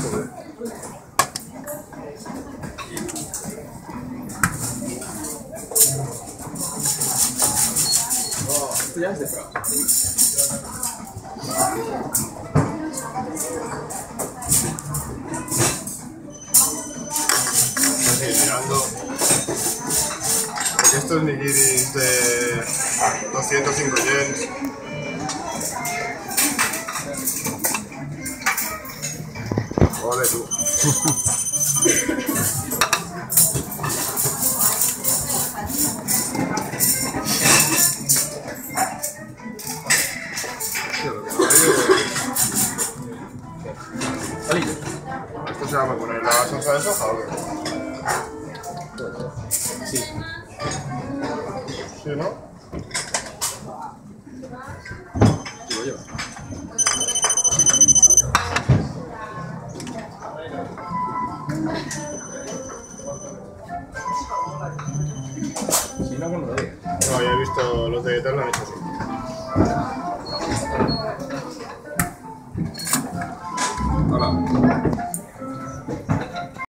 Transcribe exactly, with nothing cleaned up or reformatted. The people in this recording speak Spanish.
Oh, esto ya es de pro. Estoy mirando. Porque estos nigiris de doscientos cinco yens. Ole tú. Tío, lo que no hay Palillo. es... ¿Esto se va a poner la salsa de soja o qué? Sí. ¿Sí, no? Digo yo. Si no, bueno, lo digo. No, ya he visto los de Eterno han hecho así. Hola.